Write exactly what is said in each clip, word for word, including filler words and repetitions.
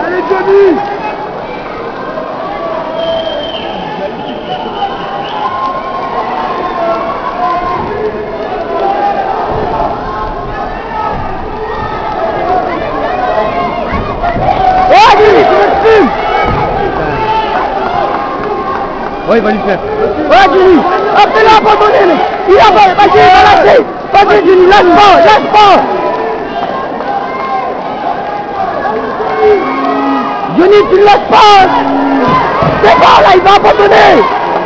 Allez Johnny. Oh Johnny, tu me fumes. Ouais, il va lui faire. Ouais Johnny, appelle-le abandonné mec. Il a pas, vas-y, il va lâcher. Vas-y Johnny, lâche pas, lâche pas. Johnny, tu ne lâches pas. C'est bon là, il va abandonner.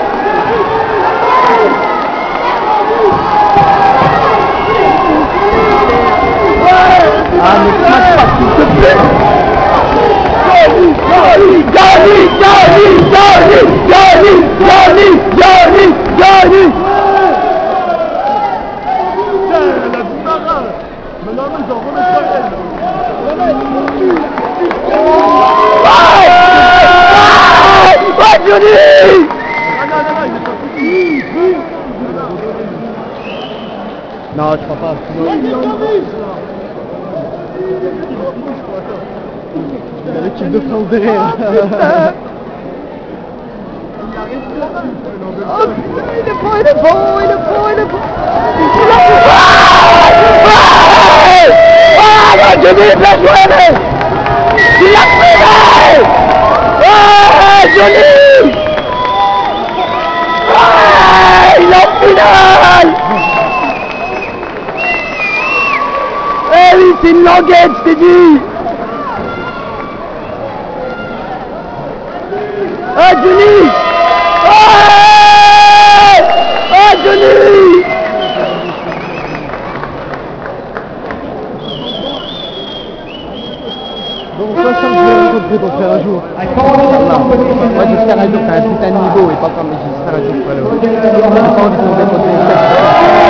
Ah, ne crache pas, s'il te plaît. Johnny, Johnny, Johnny, Johnny, Johnny, Johnny, Johnny, Johnny. La Bimara. Maintenant, ils en remettent pas elle. Ouais, Johnny. Non, non, non, il est pas foutu. Non, je crois pas. Il a l'équipe de France derrière. Oh putain, il est bon, il est bon, il est bon, il est bon. Ah non, Johnny, bien joué, mec. Il l'a pris, ah, Johnny. Ah, il est en finale. Eh oui, c'est une languette, je t'ai dit. Ah, Johnny. Ah, ah, Johnny. Donc, toi, je vais rencontrer ton frère un jour. Moi, j'espère un jour que t'as un putain de niveau et pas comme j'espère un jour que t'as pas envie de tomber contre les